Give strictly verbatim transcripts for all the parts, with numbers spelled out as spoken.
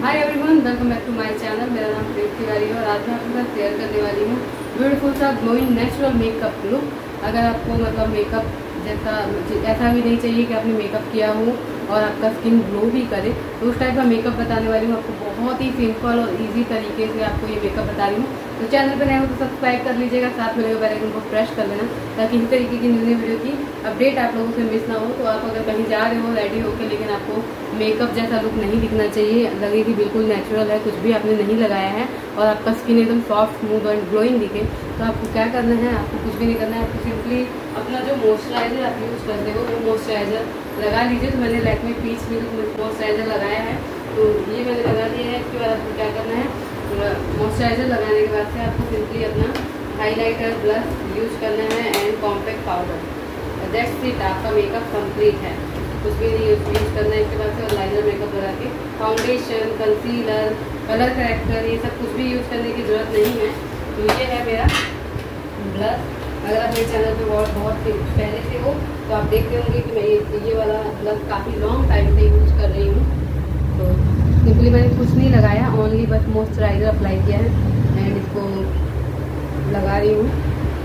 Hi everyone, welcome back to my channel. मेरा नाम प्रीत तिवारी है और आज मैं आपके साथ शेयर करने वाली हूँ ब्यूटीफुल सा ग्लोइंग नेचुरल मेकअप लुक। अगर आपको मतलब मेकअप जैसा ऐसा भी नहीं चाहिए कि आपने मेकअप किया हो और आपका स्किन ग्लो भी करे, तो उस टाइप का मेकअप बताने वाली हूँ आपको। बहुत ही सिंपल और इजी तरीके से आपको ये मेकअप बता रही हूँ। तो चैनल पर नए हो तो सब्सक्राइब कर लीजिएगा, साथ में लगे बेल आइकन को प्रेस कर लेना ताकि इस तरीके की न्यू वीडियो की अपडेट आप लोगों से मिस ना हो। तो आप अगर कहीं जा रहे हो रेडी होकर, लेकिन आपको मेकअप जैसा लुक नहीं दिखना चाहिए, लगे कि बिल्कुल नेचुरल है, कुछ भी आपने नहीं लगाया है और आपका स्किन एकदम सॉफ्ट स्मूथ एंड ग्लोइंग दिखे, तो आपको क्या करना है, आपको कुछ भी नहीं करना है। आपको सिंपली अपना जो मॉइस्चराइजर आप यूज़ करते हो वो मॉइस्चराइजर लगा लीजिए। तो मैंने लैक्मे पीच मिल्क मॉइस्चराइजर लगाया है, तो ये मैंने लगा लिया है। इसके बाद आपको क्या करना है, मॉइस्चराइजर लगाने के बाद से आपको सिंपली अपना हाइलाइटर ब्लश यूज करना है and compact powder. That's it, आपका मेकअप कंप्लीट है, कुछ भी नहीं यूज करना है। इसके बाद से और लाइनर मेकअप लगा के फाउंडेशन, कंसीलर, कलर करेक्टर, ये सब कुछ भी यूज करने की जरूरत नहीं है। तो ये है मेरा ब्लश। अगर आप मेरे चैनल पे बहुत बहुत पहले से हो तो आप देखते होंगे कि मैं ये ये वाला ब्लश काफ़ी लॉन्ग टाइम से यूज कर रही हूँ। तो सिंपली मैंने कुछ नहीं लगाया, ओनली बस मॉइस्चराइजर अप्लाई किया है एंड इसको लगा रही हूँ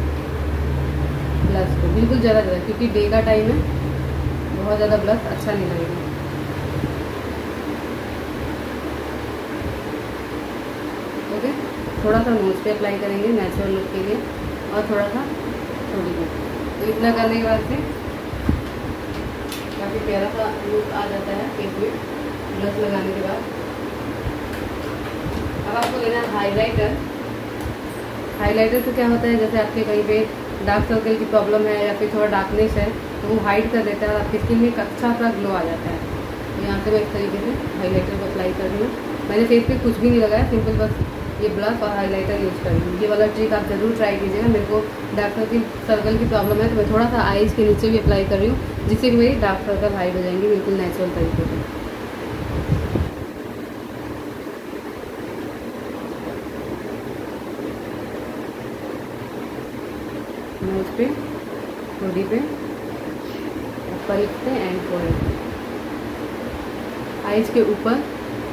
ब्लश को बिल्कुल ज़्यादा ज़्यादा, क्योंकि डे का टाइम है, बहुत ज़्यादा ब्लश अच्छा नहीं लगेगा। ओके, थोड़ा सा नोज पे अप्लाई करेंगे नेचुरल लुक के लिए और थोड़ा सा थोड़ी देर। तो इतना करने के बाद से काफ़ी प्यारा सा लुक आ जाता है फेस में ब्लश लगाने के बाद। अब आपको लेना है हाइलाइटर। हाइलाइटर से क्या होता है, जैसे आपके कहीं पे डार्क सर्कल की प्रॉब्लम है या फिर थोड़ा डार्कनेस है तो वो हाइड कर देता है और आपकी स्किन में एक अच्छा सा ग्लो आ जाता है। तो यहाँ से मैं इस तरीके से हाइलाइटर को अप्लाई कर रही हूँ। मैंने फेस पे कुछ भी नहीं लगाया, सिंपल बस ये ब्लश और हाइलाइटर यूज़ कर रही हूँ। ये वाला ट्रिक आप ज़रूर ट्राई कीजिएगा। मेरे को डार्क सर्कल सर्कल की प्रॉब्लम है तो मैं थोड़ा सा आईज के नीचे भी अप्लाई कर रही हूँ, जिससे कि मेरी डार्क सर्कल हाइड हो जाएंगी बिल्कुल नेचुरल तरीके से। नोज पे, बॉडी पे, ऊपर पे एंड फोरहेड पे, आईज के ऊपर,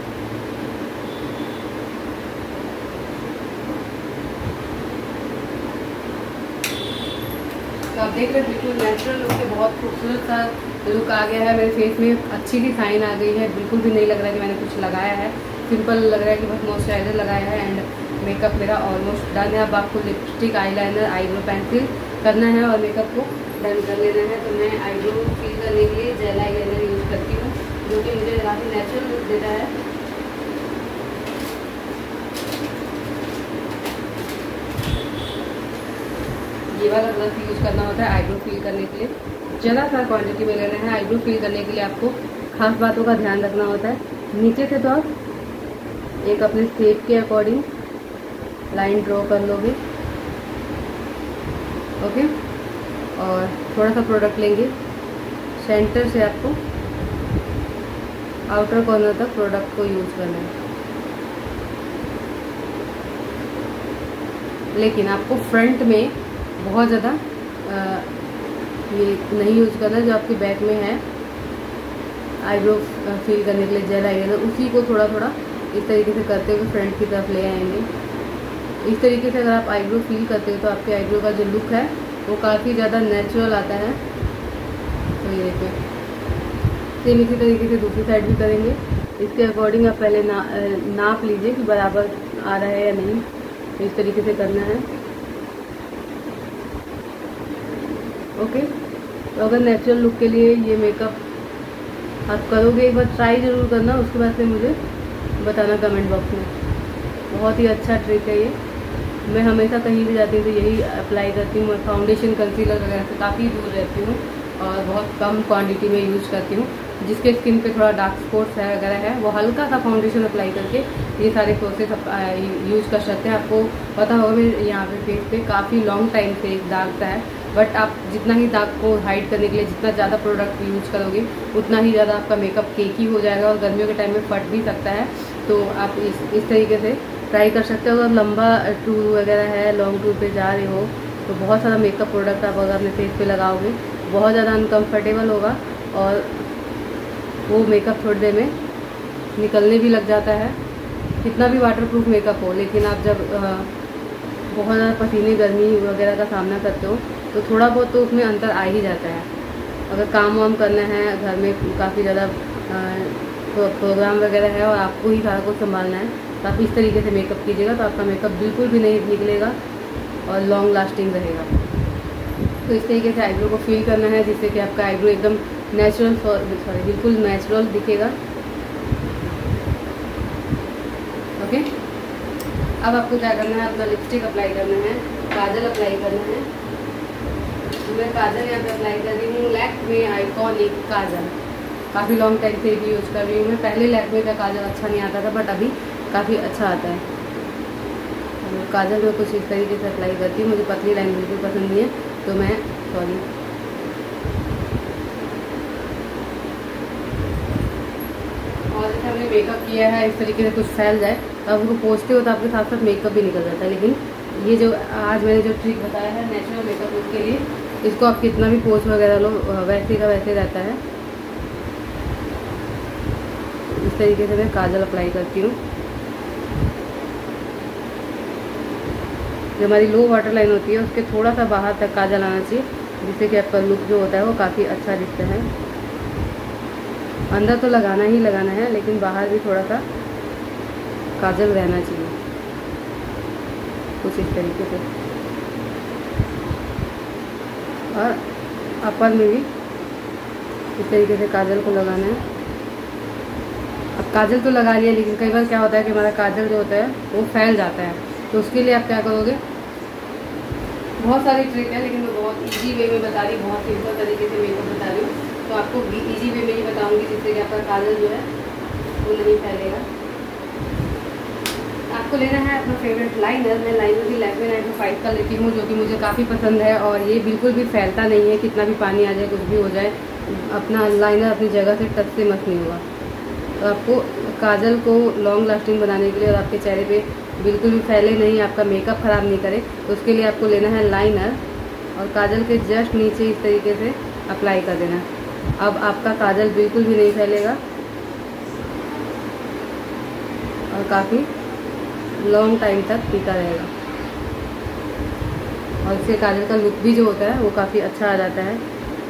तो आप देख रहे हैं बिल्कुल नेचुरल लुक से बहुत खूबसूरत सा लुक आ गया है। मेरे फेस में अच्छी सी साइन आ गई है, बिल्कुल भी नहीं लग रहा है कि मैंने कुछ लगाया है। सिंपल लग रहा है कि बस मॉइस्चराइजर लगाया है एंड मेकअप मेरा ऑलमोस्ट डन है। अब आपको लिपस्टिक, आईलाइनर, आईब्रो पेंसिल करना है और मेकअप को डन कर लेना है। तो मैं आईब्रो फिल करने के लिए जेल आईलाइनर यूज़ करती हूँ, जो कि मुझे काफ़ी नेचुरल लुक देता है। ये वाला ब्लश यूज़ करना होता है आईब्रो फिल करने के लिए, ज़्यादा सा क्वांटिटी में लेना है। आईब्रो फिल करने के लिए आपको खास बातों का ध्यान रखना होता है। नीचे से तो आप एक अपने शेप के अकॉर्डिंग लाइन ड्रॉ कर लोगे, ओके। और थोड़ा सा प्रोडक्ट लेंगे, सेंटर से आपको आउटर कॉर्नर तक प्रोडक्ट को यूज़ करना है, लेकिन आपको फ्रंट में बहुत ज़्यादा ये नहीं यूज़ करना। जो आपके बैक में है आईब्रो फिल करने के लिए जेल आईलाइनर, उसी को थोड़ा थोड़ा इस तरीके से करते हुए फ्रंट की तरफ ले आएंगे। इस तरीके से अगर आप आईब्रो फिल करते हो तो आपके आईब्रो का जो लुक है वो काफ़ी ज़्यादा नेचुरल आता है। तो ये देखिए, सेम इसी तरीके से दूसरी साइड भी करेंगे। इसके अकॉर्डिंग आप पहले ना नाप लीजिए कि बराबर आ रहा है या नहीं। तो इस तरीके से करना है, ओके। तो अगर नेचुरल लुक के लिए ये मेकअप आप करोगे, एक बार ट्राई ज़रूर करना, उसके बाद से मुझे बताना कमेंट बॉक्स में। बहुत ही अच्छा ट्रिक है ये। मैं हमेशा कहीं भी जाती हूँ तो यही अप्लाई करती हूँ। मैं फाउंडेशन, कंसीलर वगैरह से काफ़ी दूर रहती हूँ और बहुत कम क्वांटिटी में यूज़ करती हूँ। जिसके स्किन पे थोड़ा डार्क स्पॉट्स है वगैरह है, वो हल्का सा फाउंडेशन अप्लाई करके ये सारे प्रोसेस यूज़ कर सकते हैं। आपको पता होगा मेरे यहाँ पे फेस पे काफ़ी लॉन्ग टाइम से एक दाग सा है, बट आप जितना ही दाग को हाइड करने के लिए जितना ज़्यादा प्रोडक्ट यूज़ करोगे उतना ही ज़्यादा आपका मेकअप केकी हो जाएगा और गर्मियों के टाइम में फट भी सकता है। तो आप इस इस तरीके से ट्राई कर सकते हो। अगर लंबा टूर वगैरह है, लॉन्ग टूर पे जा रहे हो तो बहुत सारा मेकअप प्रोडक्ट आप अगर अपने फेस पे लगाओगे बहुत ज़्यादा अनकम्फर्टेबल होगा और वो मेकअप थोड़ी देर में निकलने भी लग जाता है, कितना भी वाटरप्रूफ मेकअप हो। लेकिन आप जब बहुत ज़्यादा पसीने गर्मी वगैरह का सामना करते हो तो थोड़ा बहुत तो उसमें अंतर आ ही जाता है। अगर काम वाम करना है, घर में काफ़ी ज़्यादा प्रोग्राम वगैरह है और आपको ही सारा कुछ संभालना है, तो आप इस तरीके से मेकअप कीजिएगा तो आपका मेकअप बिल्कुल भी नहीं निकलेगा और लॉन्ग लास्टिंग रहेगा। तो इस तरीके से आईब्रो को फिल करना है जिससे कि आपका आईब्रो एकदम नेचुरल सॉरी बिल्कुल नेचुरल दिखेगा। ओके, अब आपको क्या करना है, अपना लिपस्टिक अप्लाई करना है, काजल अप्लाई करना है। मैं काजल यहाँ पे अप्लाई कर रही हूँ लैक्मे आइकॉनिक काजल, काफ़ी लॉन्ग टाइम से भी यूज़ कर रही हूँ मैं। पहले लैक्मे का काजल अच्छा नहीं आता था बट अभी काफ़ी अच्छा आता है। काजल में कुछ इस तरीके से अप्लाई करती हूँ, मुझे पतली लाइन बिल्कुल पसंद नहीं है तो मैं सॉरी और जैसे हमने मेकअप किया है इस तरीके से कुछ फैल जाए तो आप उसको पोंछते हो तो आपके साथ साथ मेकअप भी निकल जाता है। लेकिन ये जो आज मैंने जो ट्रिक बताया है नेचुरल मेकअप लुक के लिए, इसको आप कितना भी पोंछ वगैरह लो वैसे का वैसे रहता है। इस तरीके से मैं काजल अप्लाई करती हूँ। जो हमारी लो वाटर लाइन होती है उसके थोड़ा सा बाहर तक काजल आना चाहिए जिससे कि आपका लुक जो होता है वो काफ़ी अच्छा दिखता है। अंदर तो लगाना ही लगाना है लेकिन बाहर भी थोड़ा सा काजल रहना चाहिए कुछ इस तरीके से। और अपर में भी इस तरीके से काजल को लगाना है। अब काजल तो लगा लिया लेकिन कई बार क्या होता है कि हमारा काजल जो होता है वो फैल जाता है, तो उसके लिए आप क्या करोगे, बहुत सारी ट्रिक है लेकिन मैं बहुत इजी वे में बता रही हूँ, बहुत सिंपल तरीके से मेकअप बता रही हूँ। तो आपको इजी वे में ही बताऊंगी जिससे कि आपका काजल जो है वो नहीं फैलेगा। आपको लेना है अपना फेवरेट लाइनर। मैं लाइनर भी लैक्मे नाइन टू फाइव का लेती हूँ जो कि मुझे काफ़ी पसंद है और ये बिल्कुल भी फैलता नहीं है, कितना भी पानी आ जाए कुछ भी हो जाए अपना लाइनर अपनी जगह से टच से मस नहीं होगा। तो आपको काजल को लॉन्ग लास्टिंग बनाने के लिए और आपके चेहरे पे बिल्कुल भी फैले नहीं, आपका मेकअप ख़राब नहीं करे, तो उसके लिए आपको लेना है लाइनर और काजल के जस्ट नीचे इस तरीके से अप्लाई कर देना। अब आपका काजल बिल्कुल भी नहीं फैलेगा और काफ़ी लॉन्ग टाइम तक टिका रहेगा और इससे काजल का लुक भी जो होता है वो काफ़ी अच्छा आ जाता है।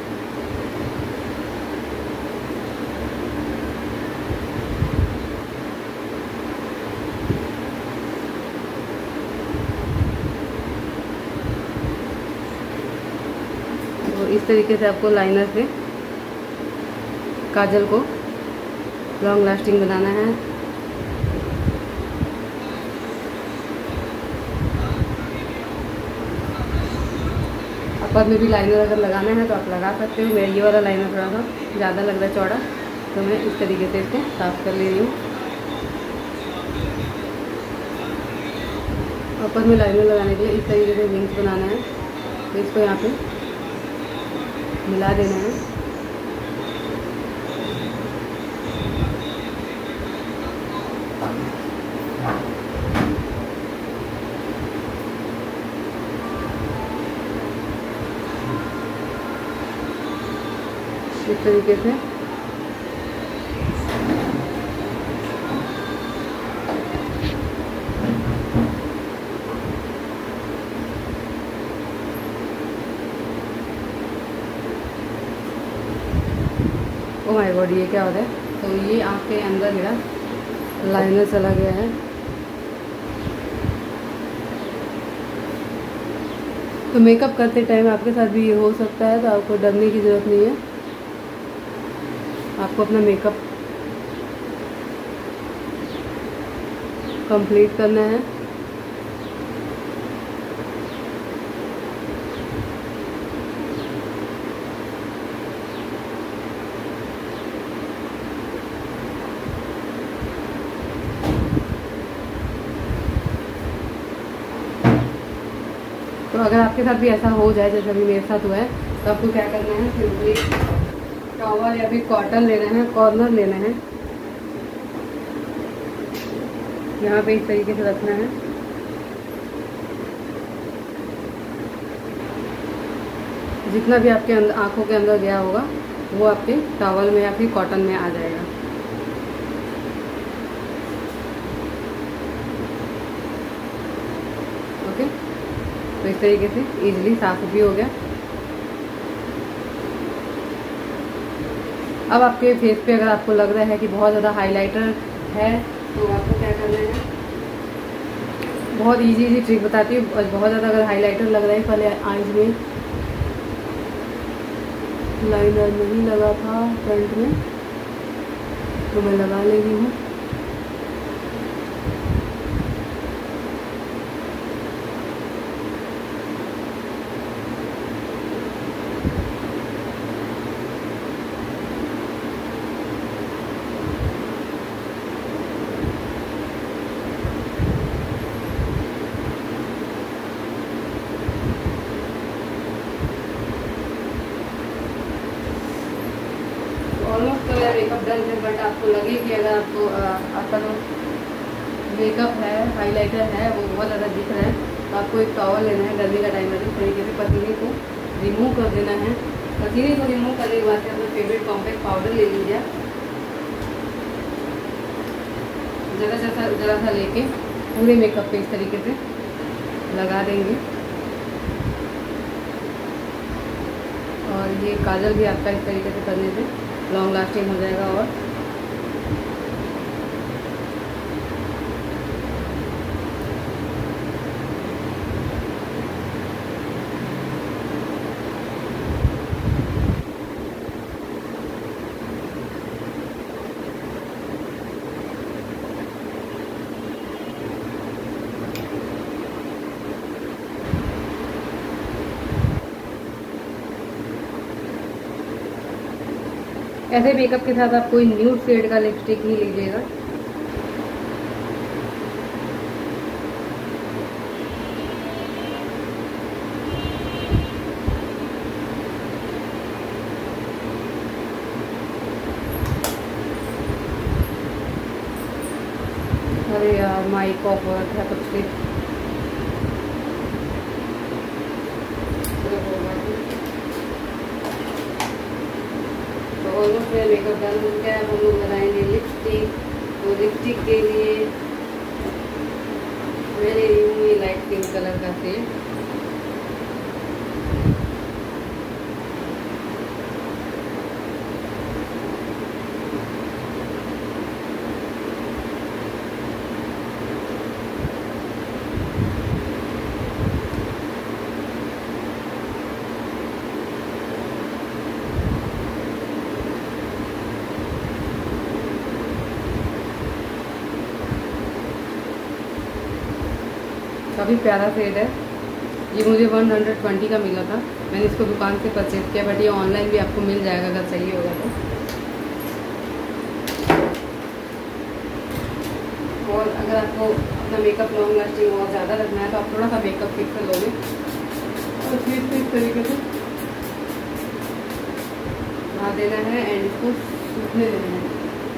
तो इस तरीके से आपको लाइनर से काजल को लॉन्ग लास्टिंग बनाना है। अपर में भी लाइनर अगर लगाना है तो आप लगा सकते हो। मेरा ये वाला लाइनर थोड़ा सा ज़्यादा लग रहा है चौड़ा, तो मैं इस तरीके से इसको साफ कर ले रही हूँ। अपर में लाइनर लगाने के लिए इस तरीके से विंग्स बनाना है, तो इसको यहाँ पे मिला देना है। इस तरीके से ओ माय गॉड, ये क्या हो रहा है। तो ये आँख के अंदर मेरा लाइनर चला गया है। तो मेकअप करते टाइम आपके साथ भी ये हो सकता है, तो आपको डरने की ज़रूरत नहीं है। आपको अपना मेकअप कंप्लीट करना है। तो अगर आपके साथ भी ऐसा हो जाए जैसे अभी मेरे साथ हुआ है, तो आपको क्या करना है, सिंपली टॉवल या फिर कॉटन लेना है, कॉर्नर लेना है, यहाँ पे इस तरीके से रखना है। जितना भी आपके अंदर आँखों के अंदर गया होगा वो आपके टॉवल में या फिर कॉटन में आ जाएगा। तो इस तरीके से इजीली साफ भी हो गया। अब आपके फेस पे अगर आपको लग रहा है कि बहुत ज़्यादा हाइलाइटर है तो आपको क्या करना है, बहुत इजी इजी ट्रिक बताती हूँ। और बहुत ज़्यादा अगर हाइलाइटर लग रहा है, पहले आईज में लाइनर नहीं लगा था फ्रंट में तो मैं लगा ले रही हूँ। ऑलमोस्ट तो मेरा मेकअप डन है, बट आपको लगे कि अगर आपको आपका जो मेकअप है, हाइलाइटर है, वो बहुत ज़्यादा दिख रहा है तो आपको एक टॉवल लेना है। गर्मी का टाइम है तो इस तरीके से पसीने को रिमूव कर देना है। पसीने को रिमूव करने के बाद से अपना फेवरेट कॉम्पैक्ट पाउडर ले लीजिए, ज़रा सा ज़रा सा लेके पूरे मेकअप पे इस तरीके से लगा देंगे। और ये काजल भी आपका इस तरीके से करने से लॉन्ग लास्टिंग हो जाएगा। और ऐसे मेकअप के साथ आप कोई न्यूड शेड का लिपस्टिक ही लीजिएगा। अरे यार माइक ऑफ हो रखा है कुछ भी। तो ऑलमोस्ट मेरा मेकअप डन हो गया है। हम लोग लगाएंगे लिपस्टिक। तो लिपस्टिक के लिए मैं ले रही हूँ ये लाइट पिंक कलर का शेड। काफ़ी प्यारा शेड है। ये मुझे वन हंड्रेड ट्वेंटी का मिला था। मैंने इसको दुकान से परचेज किया, बट ये ऑनलाइन भी आपको मिल जाएगा अगर चाहिए होगा तो। और अगर आपको अपना मेकअप लॉन्ग लास्टिंग और ज़्यादा रखना है तो आप थोड़ा सा मेकअप फिक्स लोगे और फिर इस तरीके से ला देना है एंड इसको सूखने देना है।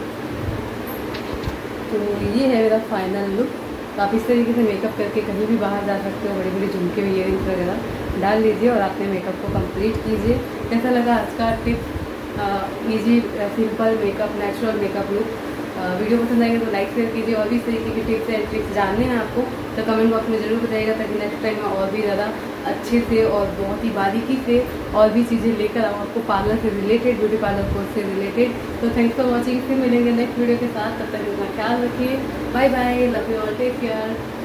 तो ये है मेरा फाइनल लुक। तो आप इस तरीके से मेकअप करके कहीं भी बाहर जा सकते हो। बड़े बड़े झुमके इयरिंग्स वगैरह डाल लीजिए और अपने मेकअप को कंप्लीट कीजिए। कैसा लगा आज का tip easy simple makeup natural makeup look? Video पसंद आएगा तो लाइक शेयर कीजिए। और भी इस तरीके की टिप्स एंड ट्रिक्स जानने हैं आपको तो कमेंट बॉक्स में ज़रूर बताइएगा, ताकि नेक्स्ट टाइम मैं और भी ज़्यादा अच्छे से और बहुत ही बारीकी से और भी चीज़ें लेकर आऊँ आपको पार्लर से रिलेटेड, ब्यूटी पार्लर कोर्स से रिलेटेड। तो थैंक्स फॉर वॉचिंग। फिर मिलेंगे नेक्स्ट वीडियो के साथ। तब तक अपना ख्याल रखिए। Bye bye. Love you all. Take care.